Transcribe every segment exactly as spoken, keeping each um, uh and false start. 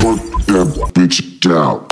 Fuck that bitch out.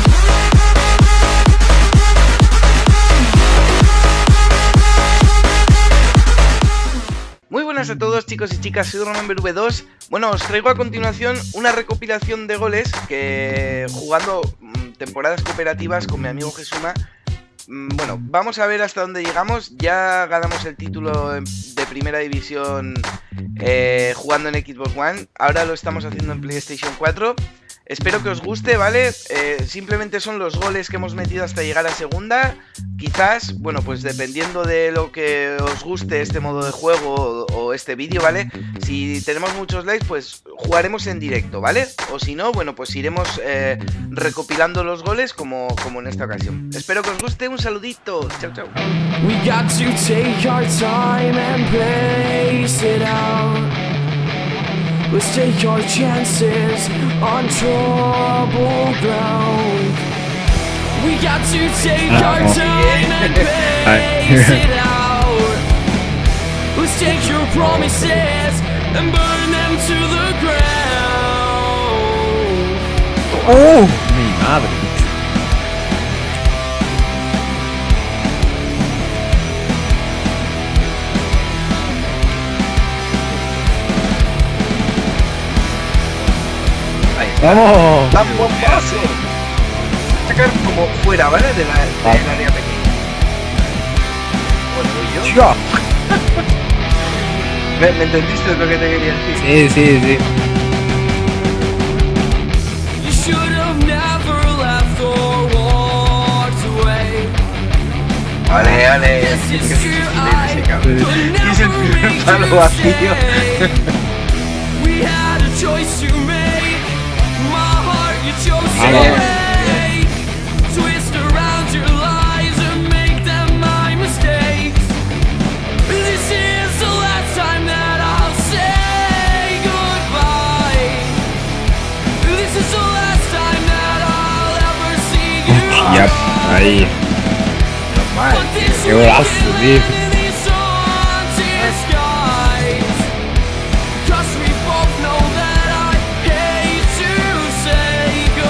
Muy buenas a todos, chicos y chicas, soy Roman V dos. Bueno, os traigo a continuación una recopilación de goles que jugando mmm, temporadas cooperativas con mi amigo Jesuma. Mmm, bueno, vamos a ver hasta dónde llegamos. Ya ganamos el título de primera división eh, jugando en Xbox One. Ahora lo estamos haciendo en PlayStation cuatro. Espero que os guste, ¿vale? Eh, simplemente son los goles que hemos metido hasta llegar a segunda. Quizás, bueno, pues dependiendo de lo que os guste este modo de juego o, o este vídeo, ¿vale? Si tenemos muchos likes, pues jugaremos en directo, ¿vale? O si no, bueno, pues iremos eh, recopilando los goles como, como en esta ocasión. Espero que os guste, un saludito. Chao, chao. We got to take our time and pace it out. Let's take our chances on troubled ground. We got to take our time and pace it out. Let's take your promises and burn them to the ground. ¡Oh! ¡Mi madre! ¡Vamos! ¡Da un buen pase! Sacar como fuera, ¿vale? De la, de del área pequeña. Bueno, voy yo. ¡Ya! ¿Me, ¿Me entendiste lo que te quería decir? Sí, sí, sí. You should have never left or walked away. Vale, vale. Yes, Es it's que true, es I ese cabrón. could Y es el never primer make palo you vacío. stay. We had a choice to make. My heart you chose to Vamos. break. Twist around your lies and make them my mistakes. This is the last time that I'll say goodbye. This is the last time that I'll ever see you. Yep, ahí. But this Qué golazo, weekend tío. land in these haunted skies. 'Cause we both know that I hate to say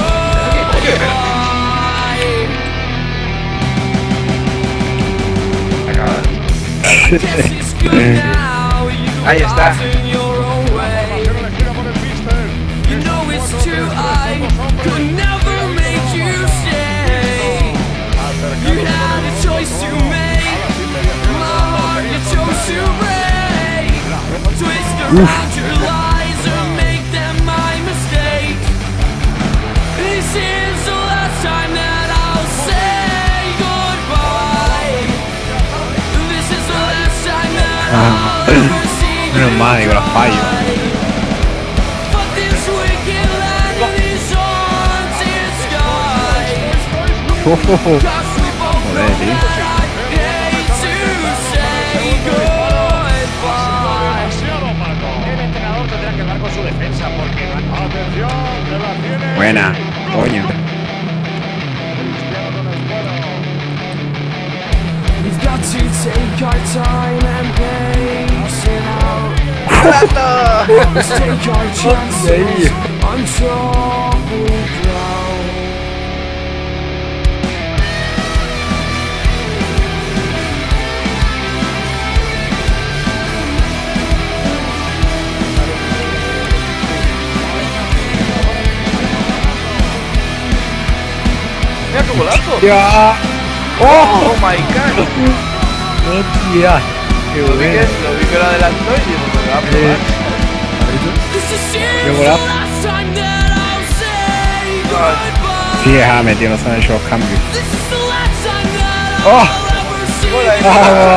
goodbye. Guess it's good now. You Ahí está. off in your own way. You know it's true, I could never make you stay. You had a choice to make. My heart you chose to break. Twist around your lies or make them my mistake. This is the last time that I'll say goodbye. This is the last time that I'll ever see you. Menos mal, digo, los fallos. But this wicked land in these haunted skies. Oh, oh, oh. 'Cause we both know Joder, tío. that I hate to say goodbye. El entrenador tendrá que hablar con su defensa porque atención, que la tiene. Buena, coño. We've got to take our time and pace it out. Let's take our chances on troubled ground. Mira qué golazo. ¡Ya! ¡Oh! Oh my god. ¡Hostia! ¡Qué Lo vi que, bueno! lo vi que lo adelantó y digo, me va a probar. This is Qué the golazo. last time that I'll say goodbye. Sí, ajá, metió, no se han hecho los cambios. This is the last time that Oh. I'll ever see Hola, you. Ah.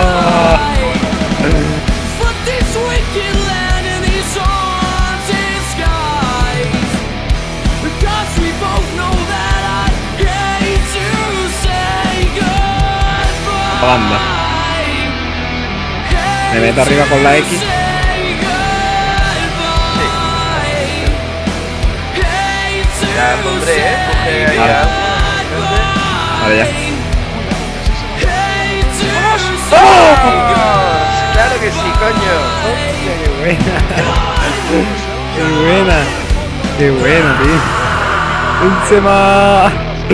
But this wicked land in these haunted skies. Because we both know that I hate to say goodbye. Banda. Me meto arriba con la X. Ya pondré, ¿eh? Coge ahí Vale. a... Vale, ya. ¡Vamos! ¡Claro que sí, coño! Hostia, qué buena. Qué buena. Qué buena, tío. Benzema.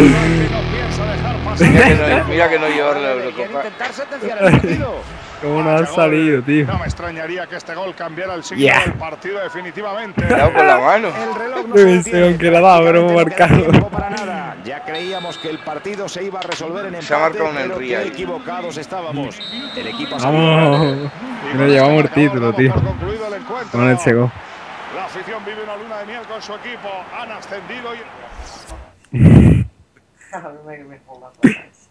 Mira que no, mira que no llevar la Quiere Eurocopa. intentar sentenciar el partido. ¿Cómo no ha salido, tío? No me extrañaría que este gol cambiara el signo Yeah. del partido definitivamente. Cuidado con la mano. El reloj no Uy, se sí, detiene, aunque la da, pero hemos prácticamente no queda marcado. tiempo para nada. Ya creíamos que el partido se iba a resolver en empate, Se ha marcado un pero Henry qué ahí. equivocados estábamos. El equipo ha salido Vamos. grande. Y Nos con llevamos este el título, marcador tío. damos por concluido el encuentro. Con ese gol. La afición vive una luna de miel con su equipo. Han ascendido y...